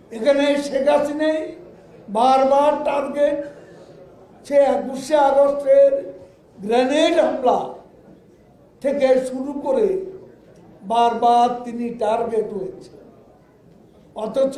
এখানে শেখ হাসিনাই বারবার টার্গেট, সে 21শে আগস্টের গ্রেনেড হামলা থেকে শুরু করে বারবার তিনি টার্গেট হয়েছে। অথচ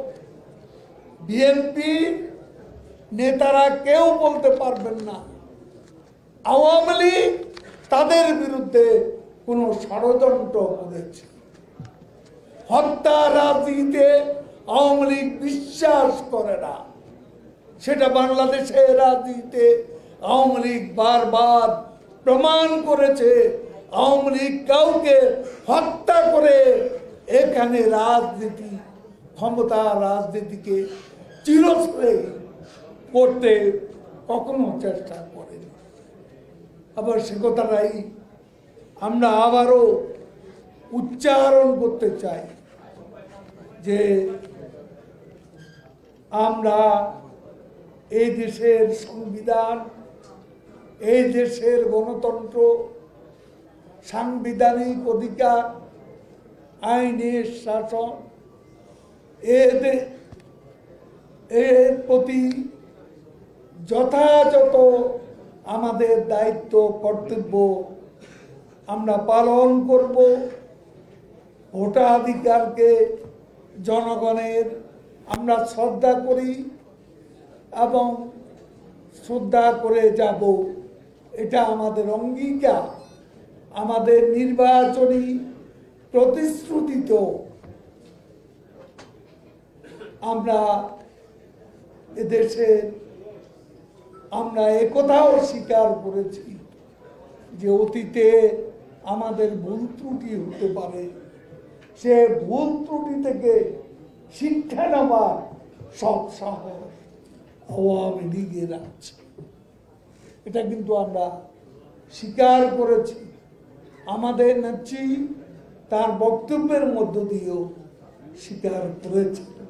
বিএনপির নেতারা কেউ বলতে পারবেন না আওয়ামী লীগ তাদের বিরুদ্ধে কোনো ষড়যন্ত্র করেছে। হত্যা রাজনীতিতে আওয়ামী লীগ বিশ্বাস করে না, সেটা বাংলাদেশের রাজনীতিতে আওয়ামী লীগ বারবার প্রমাণ করেছে। আওয়ামী লীগ কাউকে হত্যা করে এখানে রাজনীতি, ক্ষমতা রাজনীতিকে চিরস্থায়ী করতে কখনো চেষ্টা করেনি। আবার সে কথাটাই আমরা আবারও উচ্চারণ করতে চাই যে আমরা এই দেশের সংবিধান, এই দেশের গণতন্ত্র, সাংবিধানিক অধিকার, আইনের শাসন এর প্রতি যথাযথ আমাদের দায়িত্ব কর্তব্য আমরা পালন করব। ভোটাধিকারকে জনগণের আমরা শ্রদ্ধা করি এবং শ্রদ্ধা করে যাব, এটা আমাদের অঙ্গীকার। আমাদের নির্বাচনী প্রতিশ্রুতিত আমরা এদেশের আমরা একথাও স্বীকার করেছি যে অতীতে আমাদের ভুল ত্রুটি হতে পারে, সে ভুল ত্রুটি থেকে শিক্ষা নেওয়ার সব সাহস আওয়ামী লীগের আছে। এটা কিন্তু আমরা স্বীকার করেছি। আমাদের নেত্রী তার বক্তব্যের মধ্য দিয়েও স্বীকার করেছে।